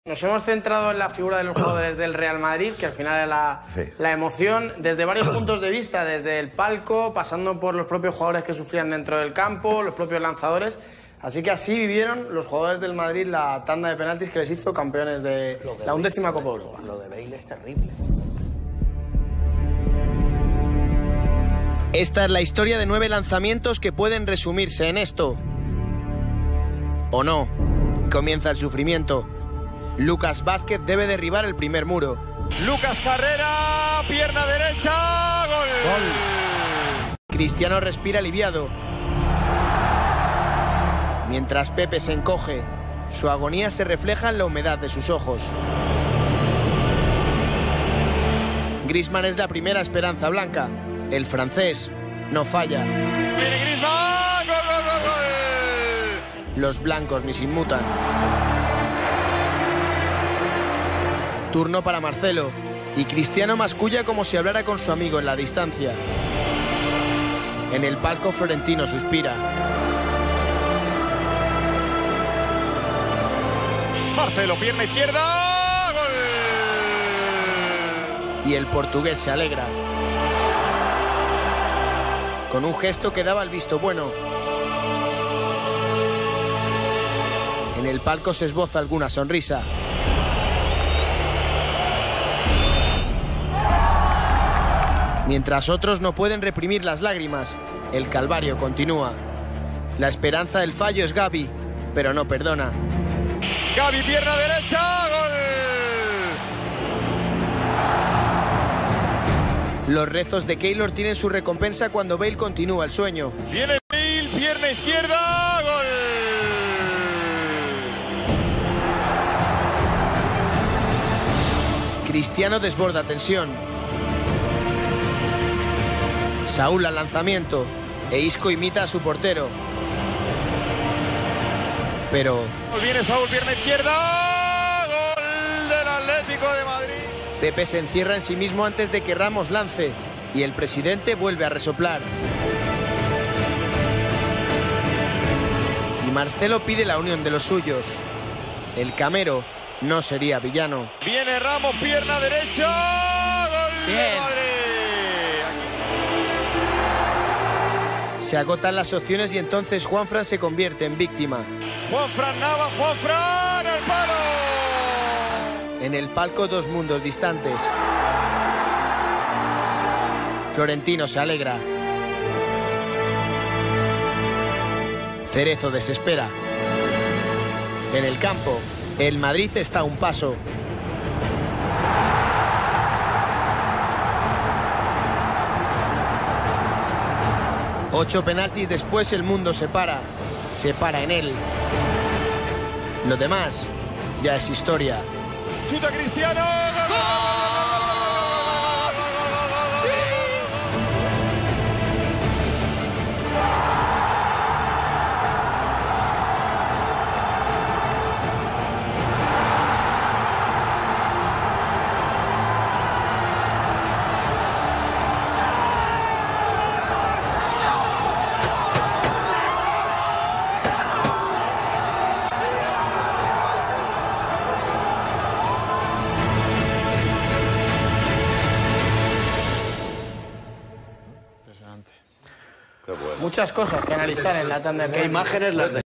Nos hemos centrado en la figura de los jugadores del Real Madrid, que al final es la emoción, desde varios puntos de vista, desde el palco, pasando por los propios jugadores que sufrían dentro del campo, los propios lanzadores. Así que así vivieron los jugadores del Madrid la tanda de penaltis que les hizo campeones de la 11ª Copa Europa. Lo de Bale es terrible. Esta es la historia de 9 lanzamientos que pueden resumirse en esto. ¿O no? Comienza el sufrimiento. Lucas Vázquez debe derribar el primer muro. Lucas Carrera, pierna derecha, gol. Cristiano respira aliviado. Mientras Pepe se encoge, su agonía se refleja en la humedad de sus ojos. Griezmann es la primera esperanza blanca. El francés no falla. Viene Griezmann, gol, gol, gol, gol. Los blancos ni se inmutan. Turno para Marcelo, y Cristiano masculla como si hablara con su amigo en la distancia. En el palco Florentino suspira. Marcelo, pierna izquierda, gol. Y el portugués se alegra. Con un gesto que daba el visto bueno. En el palco se esboza alguna sonrisa. Mientras otros no pueden reprimir las lágrimas, el calvario continúa. La esperanza del fallo es Gavi, pero no perdona. Gavi, pierna derecha, gol. Los rezos de Keylor tienen su recompensa cuando Bale continúa el sueño. Viene Bale, pierna izquierda, gol. Cristiano desborda tensión. Saúl al lanzamiento, e Isco imita a su portero. Pero Viene Saúl, pierna izquierda, gol del Atlético de Madrid. Pepe se encierra en sí mismo antes de que Ramos lance, y el presidente vuelve a resoplar. Y Marcelo pide la unión de los suyos. El Camero no sería villano. Viene Ramos, pierna derecha, gol de Madrid. Se agotan las opciones y entonces Juanfran se convierte en víctima. Juanfran Nava, Juanfran al palo. En el palco dos mundos distantes. Florentino se alegra. Cerezo desespera. En el campo, el Madrid está a un paso. Ocho penaltis después el mundo se para en él. Lo demás ya es historia. Chuta Cristiano, gol, gol, Muchas cosas que analizar en la tanda de penaltis. ¿Qué imágenes las de